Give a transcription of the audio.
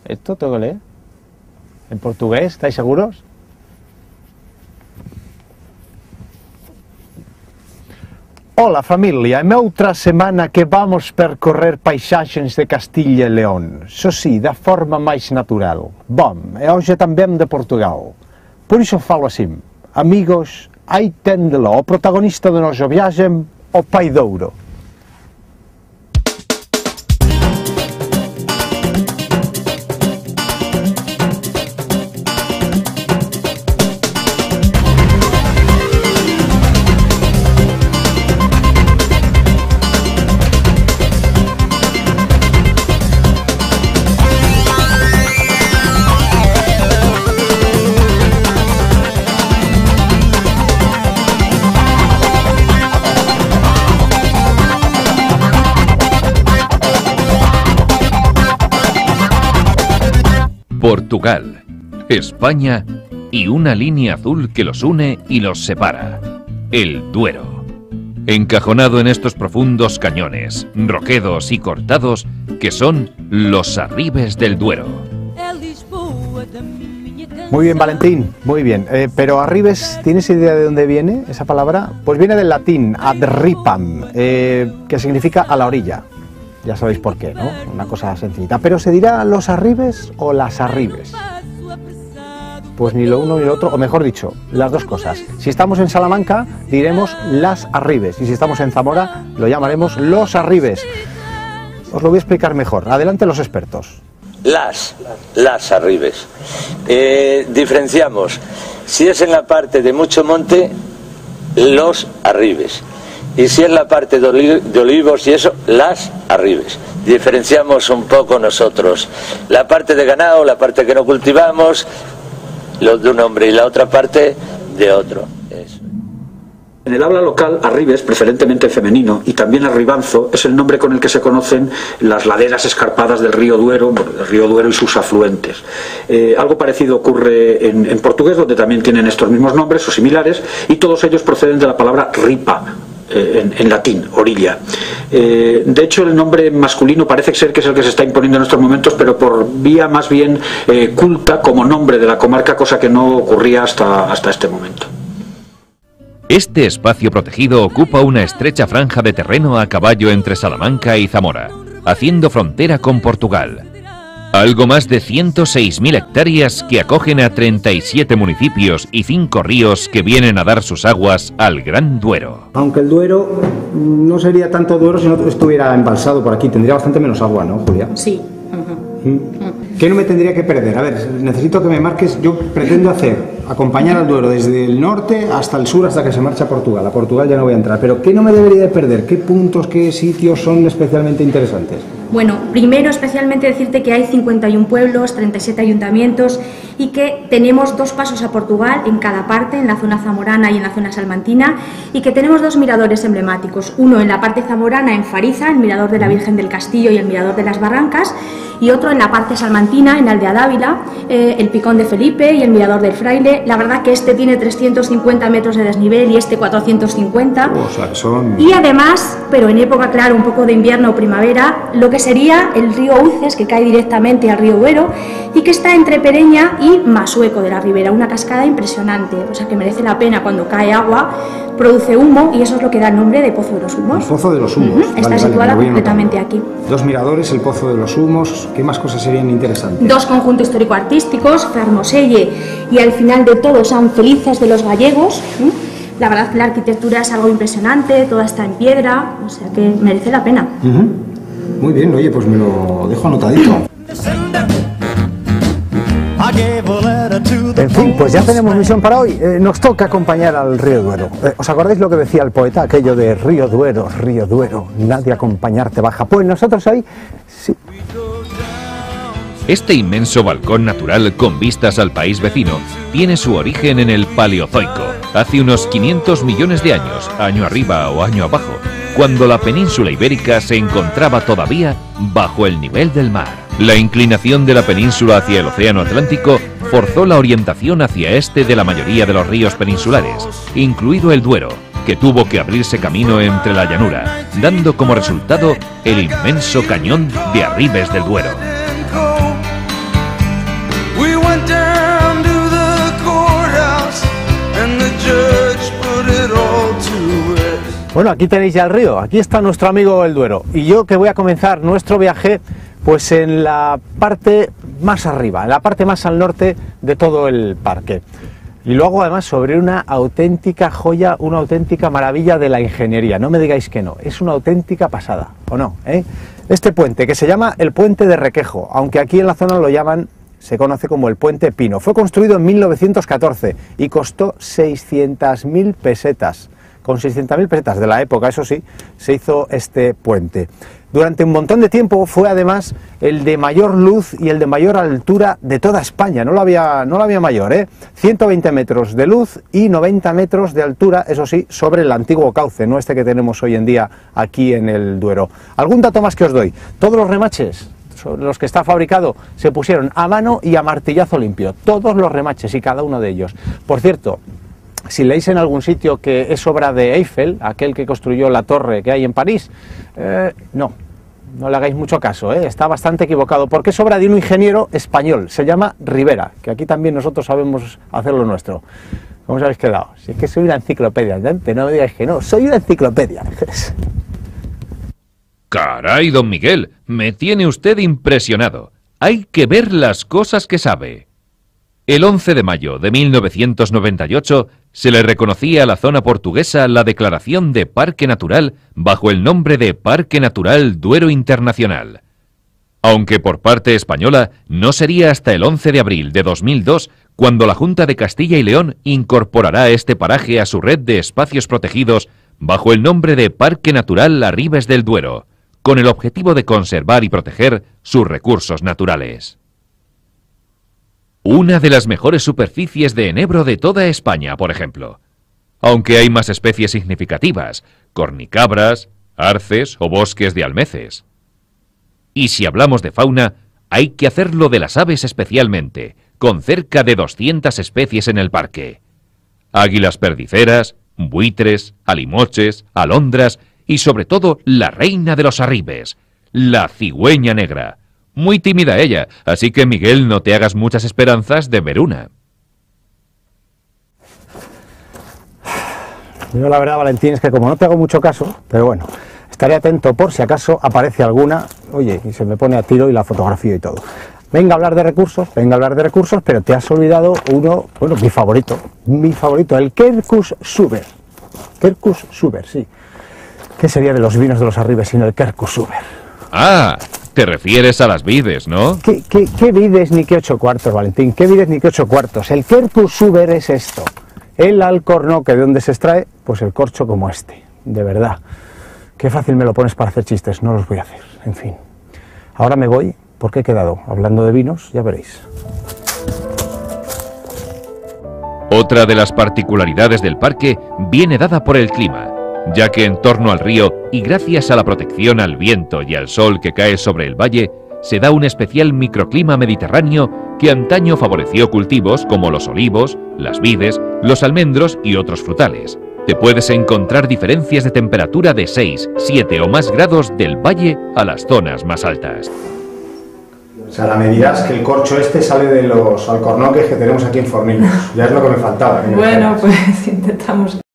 ¿Esto tengo que leer? ¿En portugués? ¿Estáis seguros? Hola família, é outra semana que vamos percorrer paisaxes de Castilla e León, so sí, da forma máis natural. Bom, e hoxe tamén de Portugal. Por iso falo así, amigos, aí téndelo, o protagonista do noso viaxe, o Pai Douro. Portugal, España y una línea azul que los une y los separa, el Duero. Encajonado en estos profundos cañones, roquedos y cortados que son los Arribes del Duero. Muy bien, Valentín, muy bien. Pero Arribes, ¿tienes idea de dónde viene esa palabra? Pues viene del latín ad ripam, que significa a la orilla. Ya sabéis por qué, ¿no? Una cosa sencillita. ¿Pero se dirá los Arribes o las Arribes? Pues ni lo uno ni lo otro, o mejor dicho, las dos cosas. Si estamos en Salamanca, diremos las Arribes, y si estamos en Zamora, lo llamaremos los Arribes. Os lo voy a explicar mejor. Adelante los expertos. Las Arribes. Diferenciamos, si es en la parte de mucho monte, los Arribes. Y si es la parte de olivos y eso, las Arribes. Diferenciamos un poco nosotros. La parte de ganado, la parte que no cultivamos, los de un hombre y la otra parte de otro. Eso. En el habla local, Arribes, preferentemente femenino, y también Arribanzo, es el nombre con el que se conocen las laderas escarpadas del río Duero y sus afluentes. Algo parecido ocurre en portugués, donde también tienen estos mismos nombres o similares, y todos ellos proceden de la palabra ripa, en latín, orilla. De hecho, el nombre masculino parece ser que es el que se está imponiendo en estos momentos, pero por vía más bien culta como nombre de la comarca, cosa que no ocurría hasta este momento. Este espacio protegido ocupa una estrecha franja de terreno a caballo entre Salamanca y Zamora, haciendo frontera con Portugal. Algo más de 106.000 hectáreas que acogen a 37 municipios y 5 ríos que vienen a dar sus aguas al Gran Duero. Aunque el Duero no sería tanto Duero si no estuviera embalsado por aquí, tendría bastante menos agua, ¿no, Julia? Sí. ¿Qué no me tendría que perder? A ver, necesito que me marques. Yo pretendo acompañar al Duero desde el norte hasta el sur, hasta que se marcha a Portugal. A Portugal ya no voy a entrar, pero ¿qué no me debería de perder? ¿Qué puntos, qué sitios son especialmente interesantes? Bueno, primero especialmente decirte que hay 51 pueblos, 37 ayuntamientos y que tenemos 2 pasos a Portugal en cada parte, en la zona zamorana y en la zona salmantina, y que tenemos 2 miradores emblemáticos, uno en la parte zamorana en Fariza, el mirador de la Virgen del Castillo y el mirador de las Barrancas, y otro en la parte salmantina, en Aldea Dávila, el Picón de Felipe y el mirador del Fraile. La verdad que este tiene 350 metros de desnivel y este 450. O sea, que son... Y además, pero en época, claro, un poco de invierno o primavera, lo que sería el río Uces, que cae directamente al río Duero y que está entre Pereña y Masueco de la Ribera, una cascada impresionante, o sea que merece la pena. Cuando cae agua, produce humo y eso es lo que da el nombre de Pozo de los Humos. El Pozo de los Humos. Está situada completamente aquí. 2 miradores, el Pozo de los Humos. ¿Qué más cosas serían interesantes? 2 conjuntos histórico-artísticos, Fermoselle y al final de todo San Felices de los Gallegos. La verdad que la arquitectura es algo impresionante, toda está en piedra, o sea que merece la pena. Muy bien, oye, pues me lo dejo anotadito. En fin, pues ya tenemos misión para hoy. Nos toca acompañar al río Duero. ¿Os acordáis lo que decía el poeta? Aquello de río Duero, nadie a acompañarte baja. Pues nosotros ahí sí. Este inmenso balcón natural con vistas al país vecino tiene su origen en el Paleozoico, hace unos 500 millones de años, año arriba o año abajo, cuando la península ibérica se encontraba todavía bajo el nivel del mar. La inclinación de la península hacia el océano Atlántico forzó la orientación hacia este de la mayoría de los ríos peninsulares, incluido el Duero, que tuvo que abrirse camino entre la llanura, dando como resultado el inmenso cañón de Arribes del Duero. Bueno, aquí tenéis ya el río, aquí está nuestro amigo el Duero. Y yo que voy a comenzar nuestro viaje pues en la parte más arriba, en la parte más al norte de todo el parque. Y lo hago además sobre una auténtica joya, una auténtica maravilla de la ingeniería. No me digáis que no, es una auténtica pasada, ¿o no? Este puente, que se llama el Puente de Requejo, aunque aquí en la zona lo llaman, se conoce como el Puente Pino. Fue construido en 1914 y costó 600.000 pesetas. Con 600.000 pesetas de la época, eso sí, se hizo este puente. Durante un montón de tiempo fue además el de mayor luz y el de mayor altura de toda España, no lo había mayor, 120 metros de luz y 90 metros de altura, eso sí, sobre el antiguo cauce, no este que tenemos hoy en día aquí en el Duero. Algún dato más que os doy, todos los remaches sobre los que está fabricado se pusieron a mano y a martillazo limpio, todos los remaches y cada uno de ellos. Por cierto, si leéis en algún sitio que es obra de Eiffel, aquel que construyó la torre que hay en París, no le hagáis mucho caso, está bastante equivocado, porque es obra de un ingeniero español, se llama Rivera, que aquí también nosotros sabemos hacer lo nuestro. ¿Cómo os habéis quedado? Si es que soy una enciclopedia, ¿entendés? No me digáis que no, soy una enciclopedia. Caray, don Miguel, me tiene usted impresionado. Hay que ver las cosas que sabe. El 11 de mayo de 1998 se le reconocía a la zona portuguesa la declaración de Parque Natural bajo el nombre de Parque Natural Duero Internacional. Aunque por parte española no sería hasta el 11 de abril de 2002 cuando la Junta de Castilla y León incorporará este paraje a su red de espacios protegidos bajo el nombre de Parque Natural Arribes del Duero, con el objetivo de conservar y proteger sus recursos naturales. Una de las mejores superficies de enebro de toda España, por ejemplo. Aunque hay más especies significativas, cornicabras, arces o bosques de almeces. Y si hablamos de fauna, hay que hacerlo de las aves especialmente, con cerca de 200 especies en el parque. Águilas perdiceras, buitres, alimoches, alondras y sobre todo la reina de los arribes, la cigüeña negra. Muy tímida ella, así que Miguel, no te hagas muchas esperanzas de ver una. Yo la verdad, Valentín, es que como no te hago mucho caso, pero bueno, estaré atento por si acaso aparece alguna, oye, y se me pone a tiro y la fotografía y todo. Venga a hablar de recursos, pero te has olvidado uno, bueno, mi favorito, el Quercus-Suber. Quercus-Suber, sí. ¿Qué sería de los vinos de los Arribes sin el Quercus-Suber? Ah, te refieres a las vides, ¿no? ¿Qué vides ni qué 8 cuartos, Valentín? ¿Qué vides ni qué 8 cuartos? El Quercus-Suber es esto. El alcornoque de donde se extrae, pues el corcho como este. De verdad. Qué fácil me lo pones para hacer chistes, no los voy a hacer. En fin. Ahora me voy, porque he quedado hablando de vinos, ya veréis. Otra de las particularidades del parque viene dada por el clima, ya que en torno al río y gracias a la protección al viento y al sol que cae sobre el valle, se da un especial microclima mediterráneo que antaño favoreció cultivos como los olivos, las vides, los almendros y otros frutales. Te puedes encontrar diferencias de temperatura de 6, 7 o más grados del valle a las zonas más altas. O sea, me dirás que el corcho este sale de los alcornoques que tenemos aquí en Fornillos. Ya es lo que me faltaba. Bueno, pues intentamos.